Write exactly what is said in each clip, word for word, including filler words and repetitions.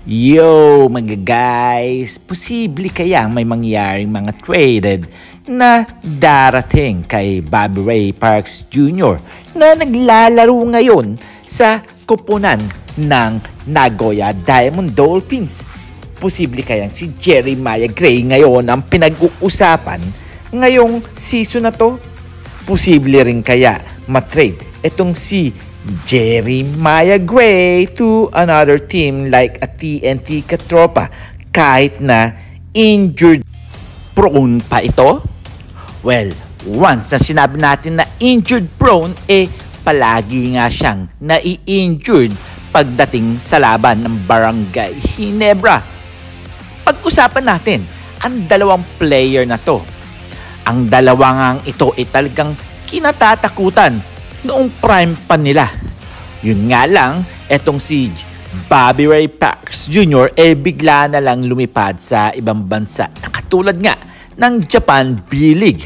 Yo mga guys, posible kaya may mangyaring mga traded na darating kay Bobby Ray Parks Junior na naglalaro ngayon sa koponan ng Nagoya Diamond Dolphins. Posible kayang si Jeremiah Gray ngayon ang pinag-uusapan ngayong season na to? Posible rin kaya matrade itong si Jeremiah Gray to another team like a T N T Katropa kahit na injured prone pa ito? Well, once na sinabi natin na injured prone, eh palagi nga siyang nai-injured pagdating sa laban ng Barangay Ginebra. Pag-usapan natin ang dalawang player na to. Ang dalawang ito ay talagang kinatatakutan noong prime pa nila. Yun nga lang, etong si Bobby Ray Parks Junior eh bigla na lang lumipad sa ibang bansa na katulad nga ng Japan B-League.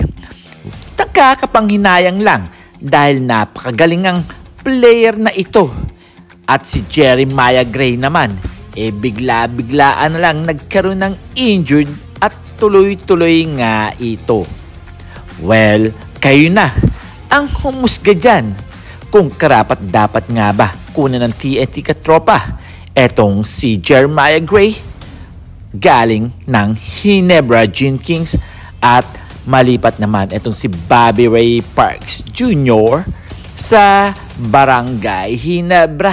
Nagkakapanghinayang lang dahil napakagaling ang player na ito. At si Jeremiah Gray naman eh bigla-biglaan na lang nagkaroon ng injured at tuloy-tuloy nga ito. Well, kayo na ang humusga dyan kung karapat dapat nga ba kunin ng T N T Katropa etong si Jeremiah Gray galing ng Ginebra Gene Kings at malipat naman etong si Bobby Ray Parks Junior sa Barangay Ginebra.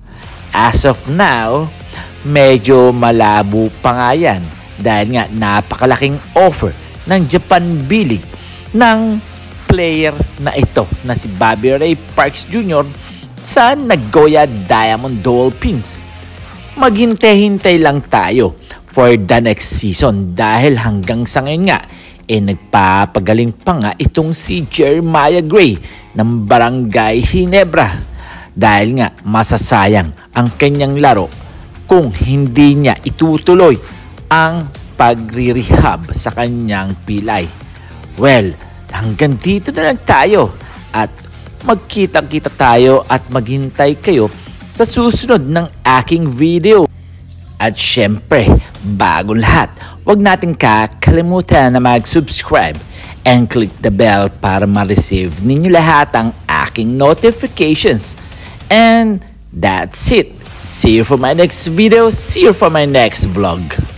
As of now, medyo malabo pa nga yan dahil nga napakalaking offer ng Japan B-League ng player na ito na si Bobby Ray Parks Junior sa Nagoya Diamond Dolphins. Maghintay-hintay lang tayo for the next season dahil hanggang sa ngayon nga eh nagpapagaling pa nga itong si Jeremiah Gray ng Barangay Ginebra dahil nga masasayang ang kanyang laro kung hindi niya itutuloy ang pagre-rehab sa kanyang pilay. Well, hanggang dito na lang tayo at magkita-kita tayo at maghintay kayo sa susunod ng aking video. At syempre, bago lahat, huwag natin kakalimutan na mag-subscribe and click the bell para ma-receive ninyo lahat ang aking notifications. And that's it. See you for my next video. See you for my next vlog.